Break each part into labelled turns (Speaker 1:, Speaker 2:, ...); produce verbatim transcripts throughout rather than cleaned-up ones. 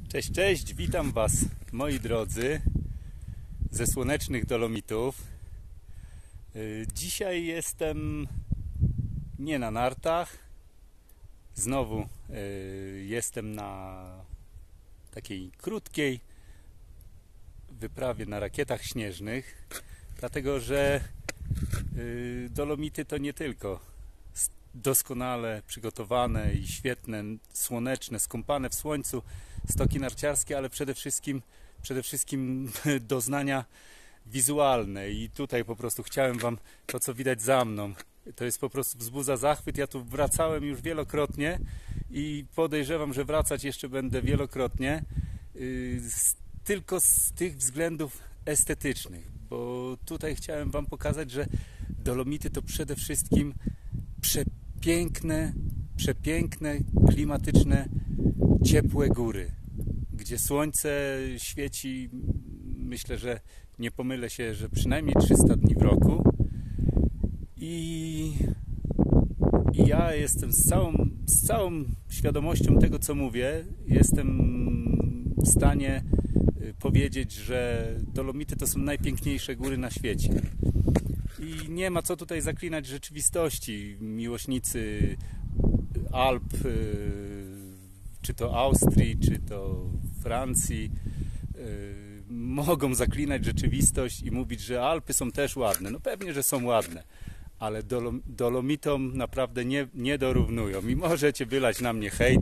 Speaker 1: Cześć, cześć, witam Was, moi drodzy, ze słonecznych Dolomitów. Dzisiaj jestem nie na nartach, znowu jestem na takiej krótkiej wyprawie na rakietach śnieżnych, dlatego że Dolomity to nie tylko doskonale przygotowane i świetne, słoneczne, skąpane w słońcu stoki narciarskie, ale przede wszystkim, przede wszystkim doznania wizualne. I tutaj po prostu chciałem Wam to, co widać za mną, to jest po prostu wzbudza zachwyt. Ja tu wracałem już wielokrotnie i podejrzewam, że wracać jeszcze będę wielokrotnie, tylko z tych względów estetycznych, bo tutaj chciałem Wam pokazać, że Dolomity to przede wszystkim przepiękne, przepiękne, klimatyczne, ciepłe góry, gdzie słońce świeci, myślę, że nie pomylę się, że przynajmniej trzysta dni w roku. I, i ja jestem z całą, z całą świadomością tego, co mówię, jestem w stanie powiedzieć, że Dolomity to są najpiękniejsze góry na świecie. I nie ma co tutaj zaklinać rzeczywistości. Miłośnicy Alp, czy to Austrii, czy to Francji, mogą zaklinać rzeczywistość i mówić, że Alpy są też ładne. No pewnie, że są ładne, ale Dolomitom naprawdę nie, nie dorównują. I możecie wylać na mnie hejt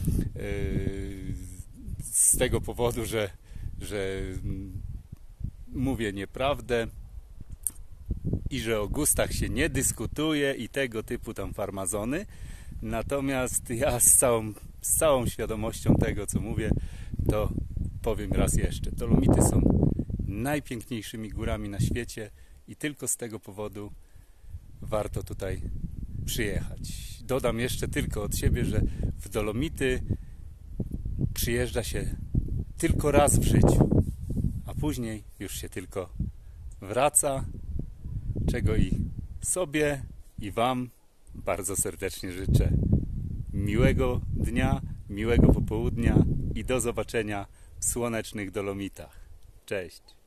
Speaker 1: z tego powodu, że, że mówię nieprawdę i że o gustach się nie dyskutuje i tego typu tam farmazony. Natomiast ja z całą, z całą świadomością tego, co mówię, to powiem raz jeszcze. Dolomity są najpiękniejszymi górami na świecie i tylko z tego powodu warto tutaj przyjechać. Dodam jeszcze tylko od siebie, że w Dolomity przyjeżdża się tylko raz w życiu, a później już się tylko wraca, czego i sobie, i Wam bardzo serdecznie życzę. Miłego dnia, miłego popołudnia i do zobaczenia w słonecznych Dolomitach. Cześć!